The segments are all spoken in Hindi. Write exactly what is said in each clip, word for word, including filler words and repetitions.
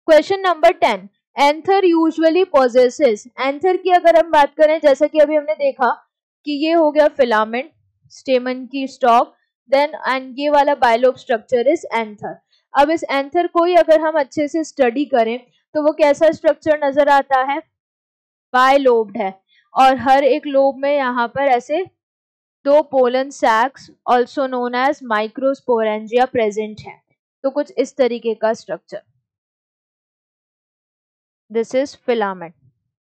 Question number ten, anther usually possesses. Anther की अगर हम बात करें, जैसा कि अभी हमने देखा कि ये हो गया फिलामेंट, स्टेमन की स्टॉक, देन एंड ये वाला बायलोब स्ट्रक्चर इज एंथर। अब इस एंथर को ही अगर हम अच्छे से स्टडी करें तो वो कैसा स्ट्रक्चर नजर आता है, बायलोब्ड है, और हर एक लोब में यहाँ पर ऐसे दो pollen sacs also known as microsporangia present है। तो कुछ इस तरीके का structure, this is filament.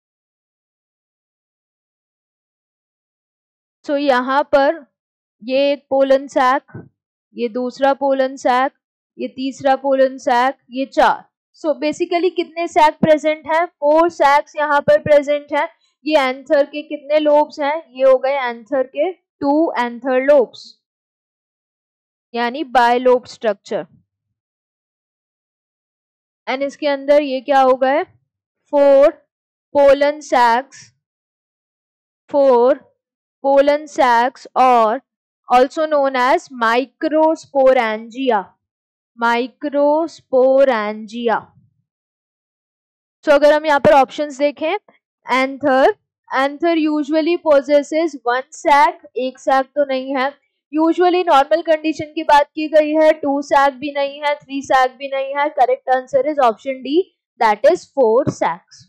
So यहाँ पर ये एक पोलन सैक, ये दूसरा पोलन सैक, ये तीसरा पोलन सैक, ये चार। सो so बेसिकली कितने सैक प्रेजेंट हैं, फोर सैक्स यहाँ पर प्रेजेंट हैं। ये एंथर के कितने लोब्स हैं, ये हो गए एंथर के टू एंथर लोब्स, यानी बायलोब स्ट्रक्चर। एंड इसके अंदर ये क्या हो गए, four pollen sacs, four pollen sacs और also known as microsporangia, microsporangia. So अगर हम यहाँ पर ऑप्शंस देखें, anther, anther usually possesses one sac, एक सैक तो नहीं है। यूजुअली नॉर्मल कंडीशन की बात की गई है, टू सैक भी नहीं है, थ्री सैक भी नहीं है। Correct answer is option D, that is four सैक्स।